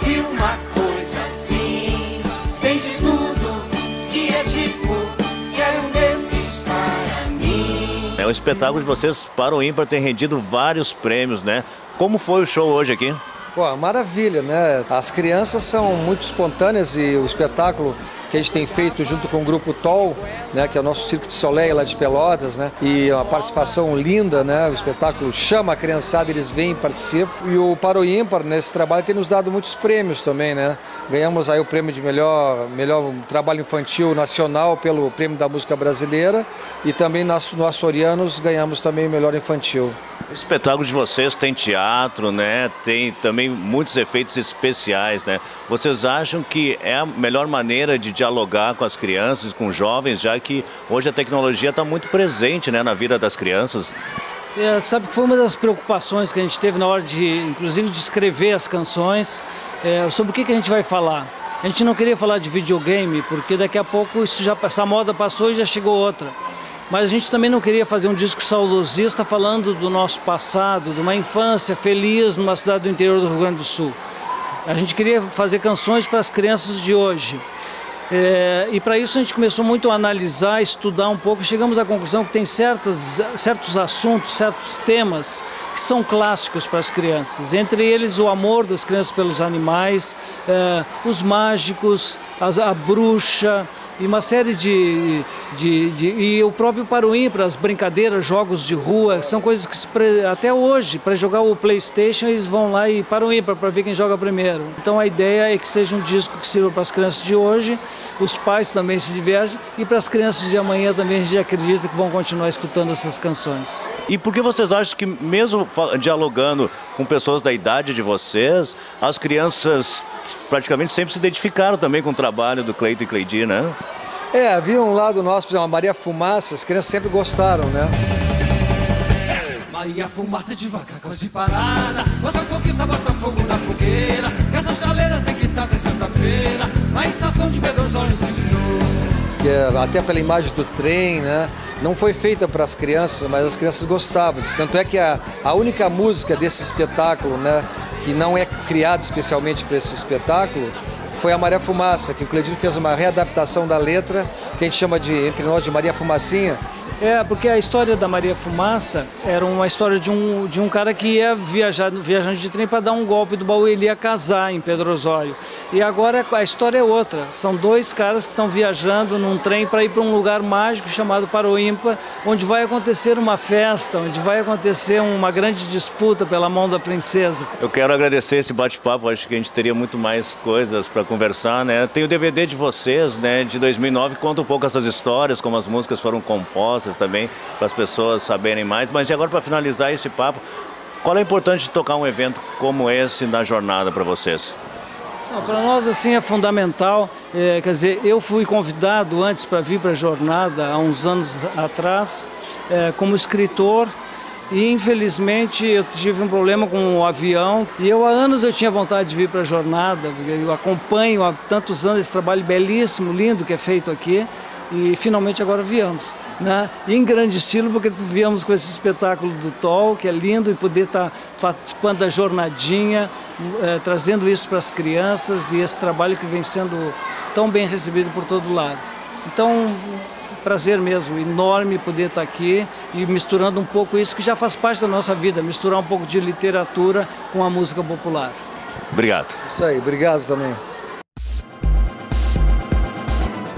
vi uma coisa assim. Tem de tudo que é tipo, quero um desses para mim. O espetáculo de vocês, Par ou Ímpar, tem rendido vários prêmios, né? Como foi o show hoje aqui? Pô, maravilha, né? As crianças são muito espontâneas e o espetáculo que a gente tem feito junto com o grupo TOL, né, que é o nosso Cirque du Soleil lá de Pelotas, né, e uma participação linda, né, o espetáculo chama a criançada, eles vêm e participam. E o Par ou Ímpar, nesse trabalho, tem nos dado muitos prêmios também, né. Ganhamos aí o prêmio de melhor trabalho infantil nacional pelo Prêmio da Música Brasileira e também no Açorianos ganhamos também o melhor infantil. O espetáculo de vocês tem teatro, né? Tem também muitos efeitos especiais, né? Vocês acham que é a melhor maneira de dialogar com as crianças, com os jovens, já que hoje a tecnologia está muito presente, né, na vida das crianças? Sabe que foi uma das preocupações que a gente teve na hora inclusive, de escrever as canções, sobre o que a gente vai falar. A gente não queria falar de videogame, porque daqui a pouco essa moda passou e já chegou outra. Mas a gente também não queria fazer um disco saudosista falando do nosso passado, de uma infância feliz numa cidade do interior do Rio Grande do Sul. A gente queria fazer canções para as crianças de hoje. E para isso a gente começou muito a analisar, estudar um pouco, e chegamos à conclusão que tem certos assuntos, certos temas que são clássicos para as crianças. Entre eles o amor das crianças pelos animais, os mágicos, a bruxa, e uma série e o próprio Par ou Ímpar, as brincadeiras, jogos de rua, são coisas que até hoje, para jogar o PlayStation, eles vão lá e Par ou Ímpar para ver quem joga primeiro. Então a ideia é que seja um disco que sirva para as crianças de hoje, os pais também se divertem e para as crianças de amanhã também a gente acredita que vão continuar escutando essas canções. E por que vocês acham que mesmo dialogando com pessoas da idade de vocês, as crianças praticamente sempre se identificaram também com o trabalho do Cleito e Cleidir, né? Havia um lado nosso, por exemplo, a Maria Fumaça, as crianças sempre gostaram, né? Maria Fumaça devagar, quase parada, mas a conquista bota fogo na fogueira, que essa chaleira tem que estar até sexta-feira, na estação de Pedro Olhos ensinou. Até pela imagem do trem, né? Não foi feita para as crianças, mas as crianças gostavam. Tanto é que a única música desse espetáculo, né, que não é criada especialmente para esse espetáculo, foi a Maria Fumaça, que o Cleidir fez uma readaptação da letra, que a gente chama entre nós de Maria Fumacinha. Porque a história da Maria Fumaça era uma história de um cara que ia viajando de trem para dar um golpe do baú, ele ia casar em Pedro Osório. E agora a história é outra, são dois caras que estão viajando num trem para ir para um lugar mágico chamado Par ou Ímpar, onde vai acontecer uma festa, onde vai acontecer uma grande disputa pela mão da princesa. Eu quero agradecer esse bate-papo, acho que a gente teria muito mais coisas para conversar, né? Tem o DVD de vocês, né, de 2009, que conta um pouco essas histórias, como as músicas foram compostas também, para as pessoas saberem mais. Mas e agora, para finalizar esse papo, qual é a importância de tocar um evento como esse na jornada para vocês? Para nós, assim, é fundamental. Quer dizer, eu fui convidado antes para vir para a jornada, há uns anos atrás, como escritor. E infelizmente eu tive um problema com o avião e há anos eu tinha vontade de vir para a jornada, eu acompanho há tantos anos esse trabalho belíssimo, lindo que é feito aqui e finalmente agora viemos, né? Em grande estilo, porque viemos com esse espetáculo do TOL, que é lindo, e poder estar participando da jornadinha, trazendo isso para as crianças e esse trabalho que vem sendo tão bem recebido por todo lado. Então, prazer mesmo, enorme poder estar aqui e misturando um pouco isso que já faz parte da nossa vida, misturar um pouco de literatura com a música popular. Obrigado. Isso aí, obrigado também.